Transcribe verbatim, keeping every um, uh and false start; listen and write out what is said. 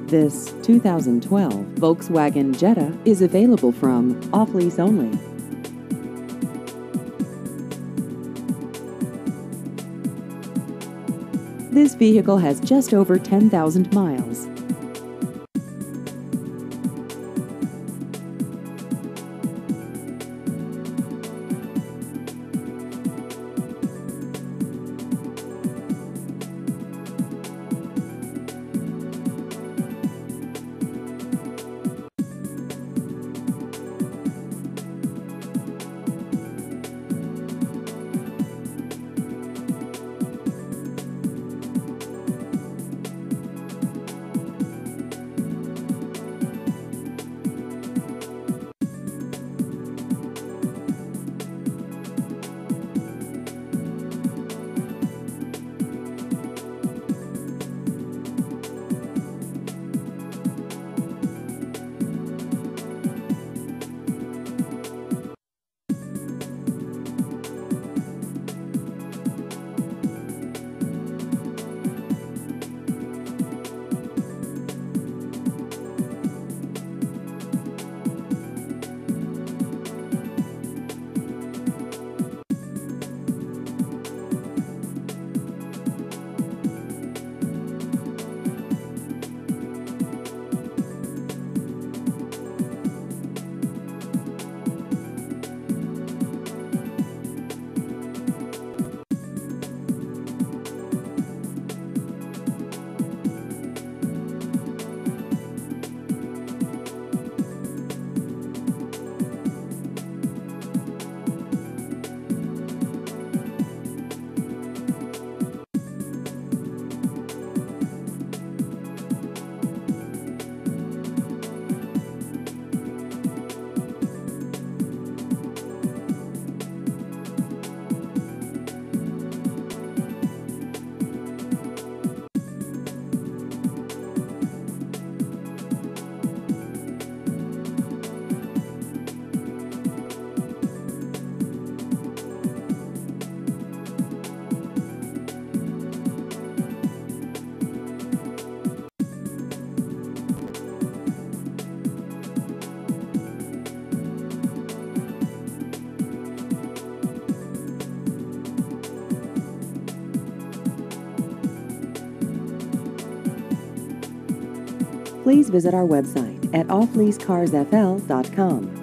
This two thousand twelve Volkswagen Jetta is available from off-lease only. This vehicle has just over ten thousand miles. Please visit our website at off lease cars f l dot com.